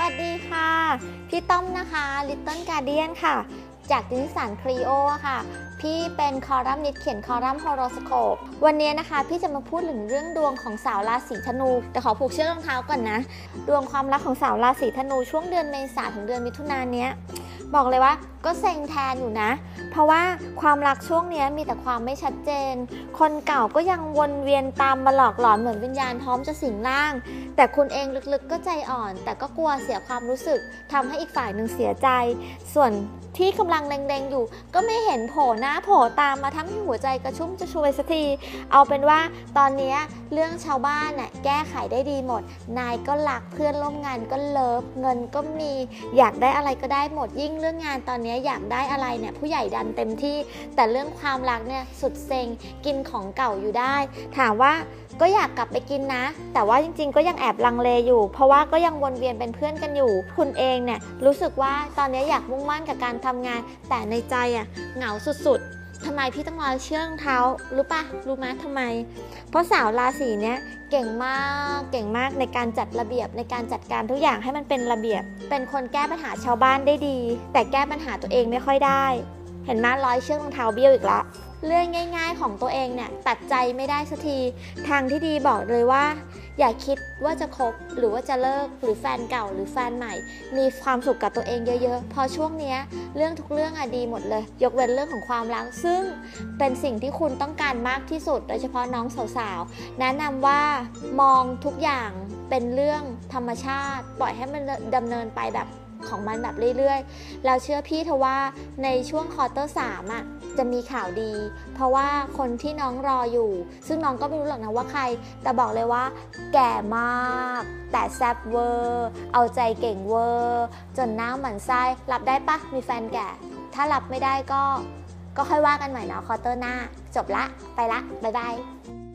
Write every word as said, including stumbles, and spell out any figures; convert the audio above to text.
วัสดีค่ะพี่ต้อมนะคะ Little Guardian ค่ะจากนิสสันครีโอค่ะพี่เป็นคอลัมนิสต์เขียนคอลัมน์โฮโรสโคปวันนี้นะคะพี่จะมาพูดถึงเรื่องดวงของสาวราศีธนูแต่ขอผูกเชือกรองเท้าก่อนนะดวงความรักของสาวราศีธนูช่วงเดือนเมษาถึงเดือนมิถุนายนเนี้ยบอกเลยว่าก็เซ็งแทนอยู่นะเพราะว่าความรักช่วงนี้มีแต่ความไม่ชัดเจนคนเก่าก็ยังวนเวียนตามมาหลอกหลอนเหมือนวิญญาณพร้อมจะสิงร่างแต่คุณเองลึกๆก็ใจอ่อนแต่ก็กลัวเสียความรู้สึกทำให้อีกฝ่ายหนึ่งเสียใจส่วนที่กำลังแดงๆอยู่ก็ไม่เห็นโผล่หน้าโผล่ตามมาทำให้หัวใจกระชุ่มจะชวยสักทีเอาเป็นว่าตอนนี้เรื่องชาวบ้านน่ะแก้ไขได้ดีหมดนายก็รักเพื่อนร่วมงานก็เลิฟเงินก็มีอยากได้อะไรก็ได้หมดยิ่งเรื่องงานตอนนี้อยากได้อะไรเนี่ยผู้ใหญ่ดันเต็มที่แต่เรื่องความรักเนี่ยสุดเซ็งกินของเก่าอยู่ได้ถามว่าก็อยากกลับไปกินนะแต่ว่าจริงๆก็ยังแอบลังเลอยู่เพราะว่าก็ยังวนเวียนเป็นเพื่อนกันอยู่คุณเองเนี่ยรู้สึกว่าตอนนี้อยากมุ่งมั่นกับการทำงานแต่ในใจอ่ะเหงาสุดๆทำไมพี่ต้องรอเชือกรองเท้ารู้ปะรู้ไหมทำไมเพราะสาวราศีเนี้ยเก่งมากเก่งมากในการจัดระเบียบในการจัดการทุกอย่างให้มันเป็นระเบียบเป็นคนแก้ปัญหาชาวบ้านได้ดีแต่แก้ปัญหาตัวเองไม่ค่อยได้เห็นไหมร้อยเชือกรองเท้าเบี้ยวอีกละเรื่องง่ายๆของตัวเองเนี่ยตัดใจไม่ได้สักทีทางที่ดีบอกเลยว่าอย่าคิดว่าจะคบหรือว่าจะเลิกหรือแฟนเก่าหรือแฟนใหม่มีความสุขกับตัวเองเยอะๆพอช่วงนี้เรื่องทุกเรื่องอะดีหมดเลยยกเว้นเรื่องของความรักซึ่งเป็นสิ่งที่คุณต้องการมากที่สุดโดยเฉพาะน้องสาวๆแนะนำว่ามองทุกอย่างเป็นเรื่องธรรมชาติปล่อยให้มันดำเนินไปแบบของมันแบบเรื่อยๆแล้วเชื่อพี่เธอว่าในช่วงควอเตอร์สามอ่ะจะมีข่าวดีเพราะว่าคนที่น้องรออยู่ซึ่งน้องก็ไม่รู้หรอกนะว่าใครแต่บอกเลยว่าแก่มากแต่แซ่บเวอร์เอาใจเก่งเวอร์จนหน้าหมันไส้รับได้ปะมีแฟนแก่ถ้ารับไม่ได้ก็ก็ค่อยว่ากันใหม่เนาะควอเตอร์หน้าจบละไปละบ๊ายบาย